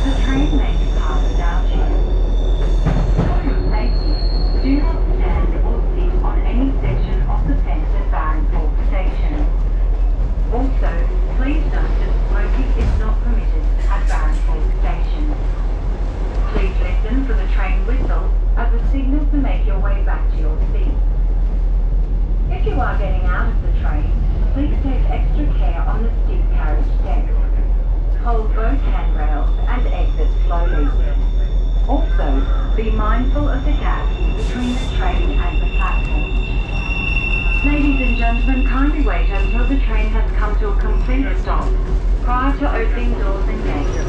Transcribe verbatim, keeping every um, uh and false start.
the train may depart without you. For your safety, do not stand or sit on any section of the fence at Barron Station. Also, please note that smoking is not permitted at Barron Station. Please listen for the train whistle as a signal to make your way back to your seat. If you are getting out of the train, please take extra care on the stick carriage deck. Hold both handrails and exit slowly. Also, be mindful of the gap between the train and the platform. Ladies and gentlemen, kindly wait until the train has come to a complete stop prior to opening doors and gates.